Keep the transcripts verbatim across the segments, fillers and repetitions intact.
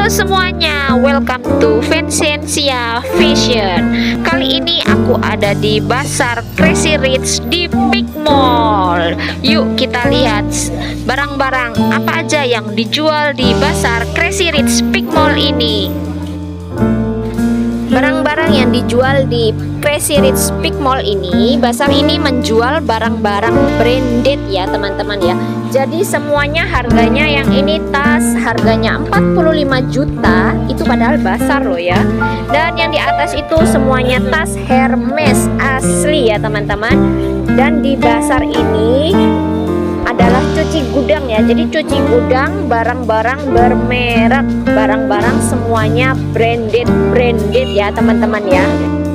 Halo semuanya, welcome to Vincentia Fashion. Kali ini aku ada di Pasar Crazy Rich di Peak Mall. Yuk kita lihat barang-barang apa aja yang dijual di Pasar Crazy Rich Peak Mall ini. Barang-barang yang dijual di Crazy Rich Peak Mall ini, pasar ini menjual barang-barang branded ya teman-teman ya. Jadi semuanya harganya, yang ini tas harganya empat puluh lima juta, itu padahal pasar loh ya. Dan yang di atas itu semuanya tas Hermes asli ya teman-teman. Dan di pasar ini adalah cuci gudang ya, jadi cuci gudang barang-barang bermerek, barang-barang semuanya branded branded ya teman-teman ya.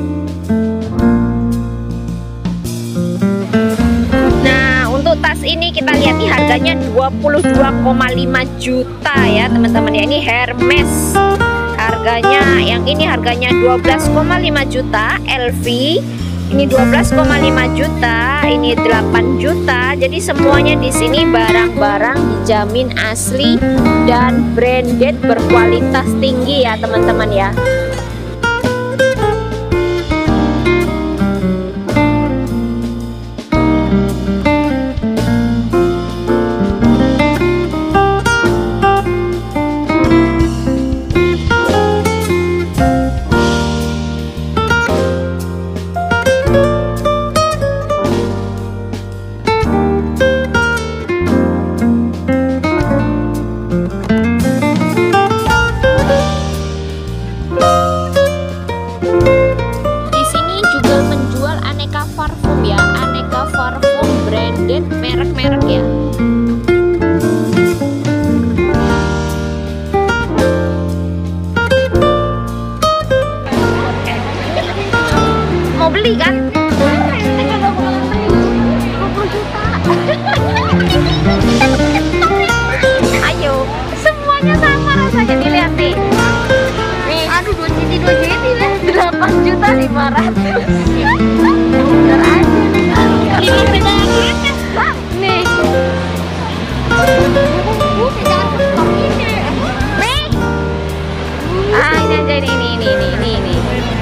Nah untuk tas ini kita lihat nih harganya dua puluh dua koma lima juta ya teman-teman ya, ini Hermes harganya. Yang ini harganya dua belas koma lima juta, L V ini dua belas koma lima juta, ini delapan juta. Jadi semuanya di sini barang-barang dijamin asli dan branded berkualitas tinggi ya teman-teman ya. Parfum ya, aneka parfum branded merek-merek ya. Mau beli kan? Ayo, semuanya sama rasanya, dilihat nih. Nih, aduh dua citi dua citi lah, delapan juta lima ratus. Bener aja ini beda nih. Nih ah ini aja, ini ini ini ini ini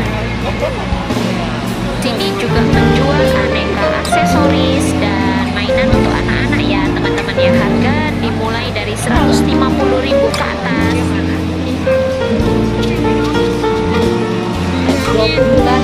sini juga menjual aneka aksesoris dan mainan untuk anak-anak ya teman-teman ya. Harga dimulai dari seratus lima puluh ribu ke atas. dua puluh bulan.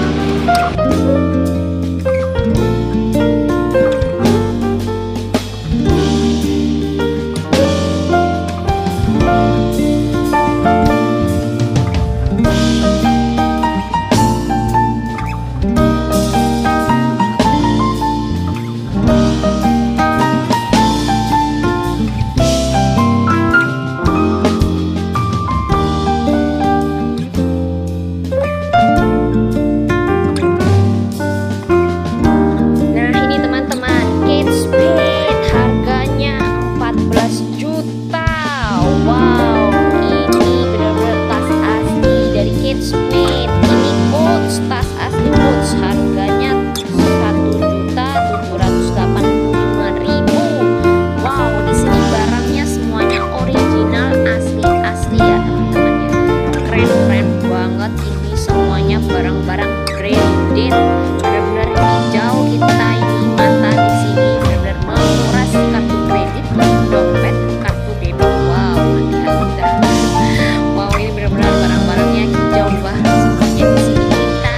Barang-barang branded, benar-benar hijau kita ini mata di sini, benar-benar menguras kartu kredit, dompet, kartu debit. Wow, hati-hati dah. Wow, ini benar-benar barang-barangnya hijau bah, semuanya di sini kita.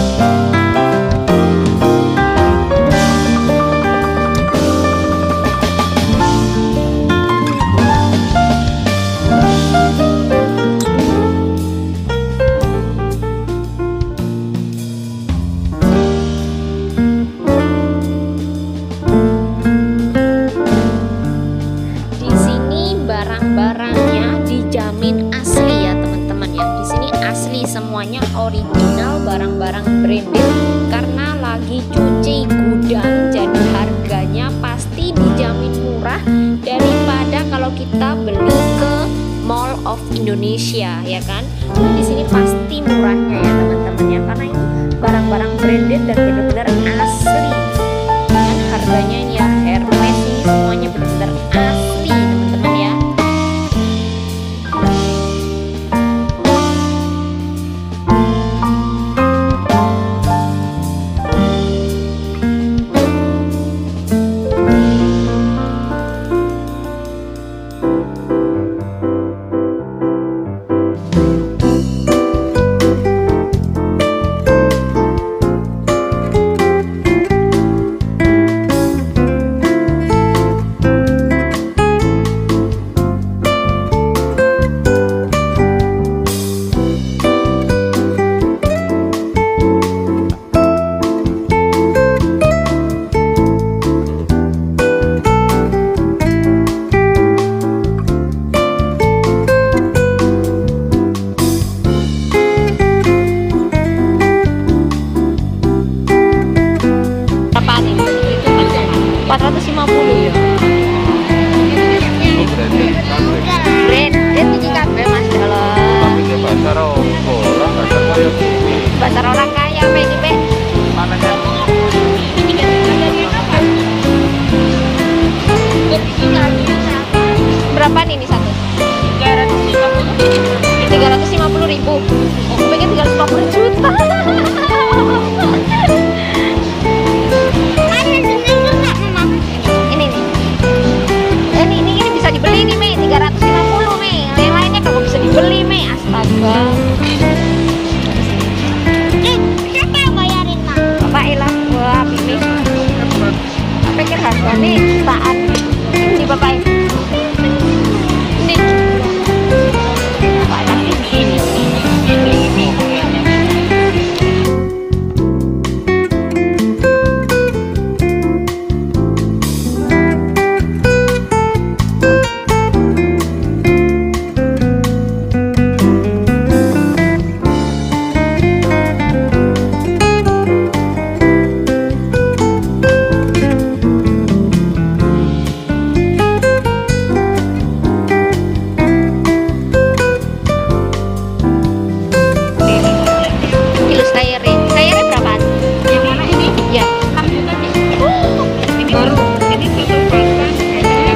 Barang-barangnya dijamin asli ya teman-teman ya. Di sini asli semuanya original, barang-barang branded karena lagi cuci gudang. Jadi harganya pasti dijamin murah daripada kalau kita beli ke Mall of Indonesia ya kan. Di sini pasti murahnya ya teman-teman ya, karena ini barang-barang branded dan benar-benar asli. Dan harganya ini ya Hermes ini semuanya benar-benar asli teman-teman ya. tiga ratus lima puluh ribu. Oh, aku pikir tiga ratus lima puluh juta. Ini nih. Ini ini ini bisa dibeli nih, Mei. tiga ratus lima puluh, Mei. Yang lainnya kalau bisa dibeli, Mei. Astaga. Eh, siapa yang bayarin, Mak? Bapak Ilah. Wah, Mimi. Aku pikir harganya jutaan. Ini Bapak. Ini. Bapak Ilah.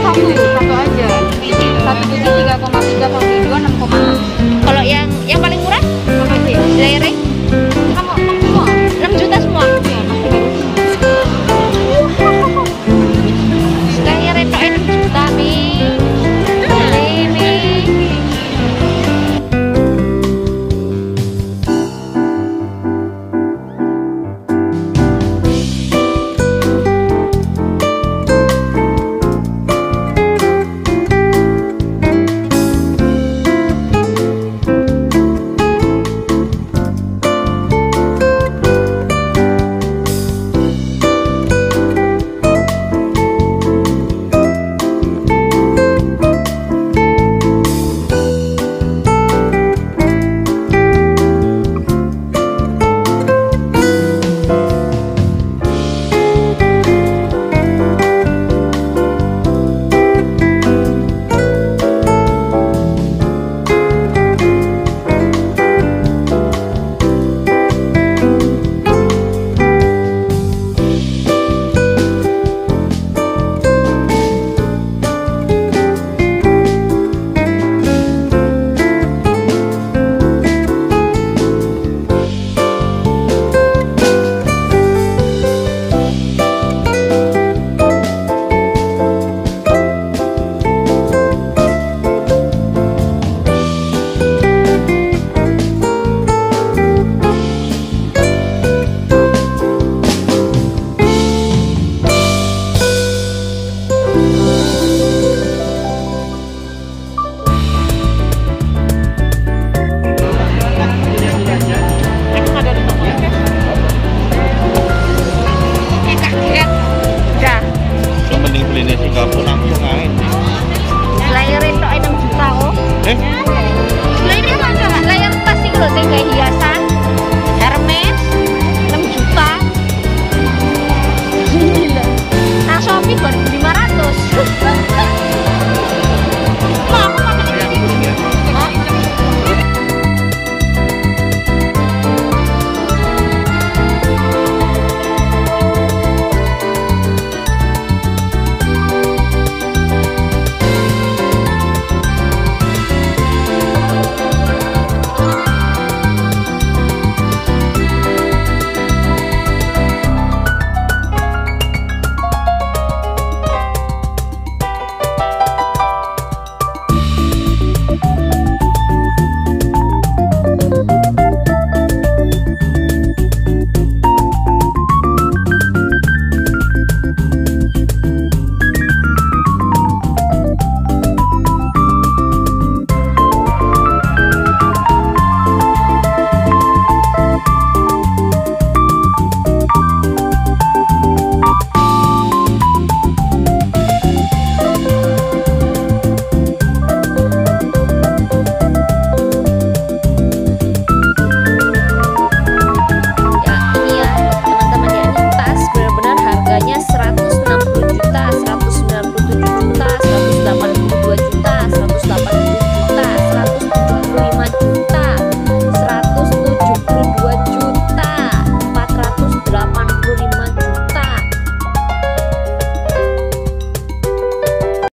Kalau yang yang paling murah